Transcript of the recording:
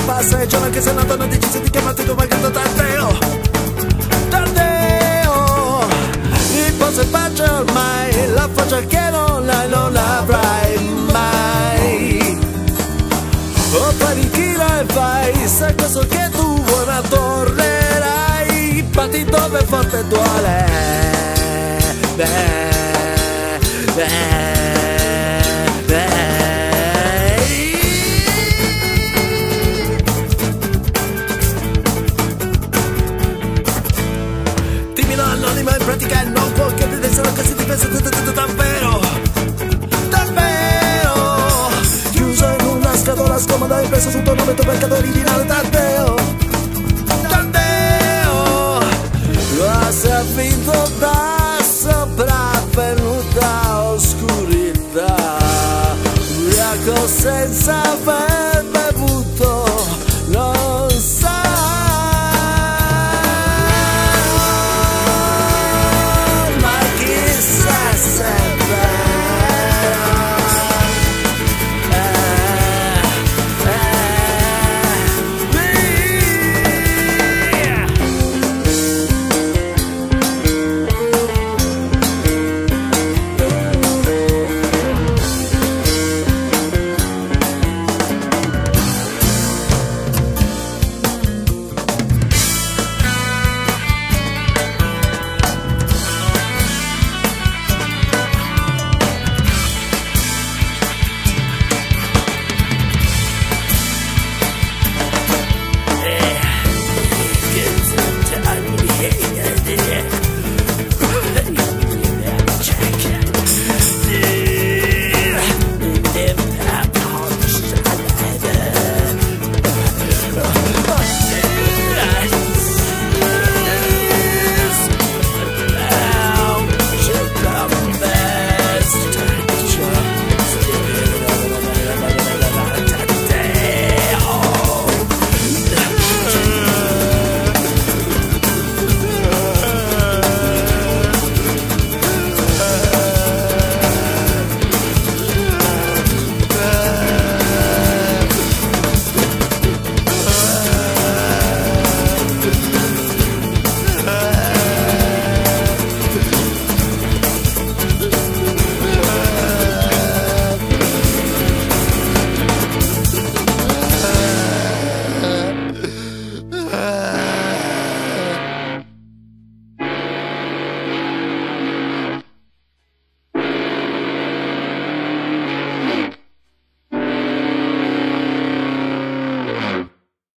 passa e giorno che sei nato hanno deciso di chiamarti come canto Taddeo. Taddeo, il posto è pace ormai, la faccia che non hai non avrai mai. O fai tira e fai, sai questo che tu vuoi ma tornerai. Batti dove forte duole. Timido anonimo in pratica non può che ti essere così difeso tutto davvero. Davvero chiuso in una scatola scomoda e preso sul tuo nome tuo peccato originale. Taddeo, Taddeo, si è vinto da sopravvenuta oscurità, ubriaco senza fe.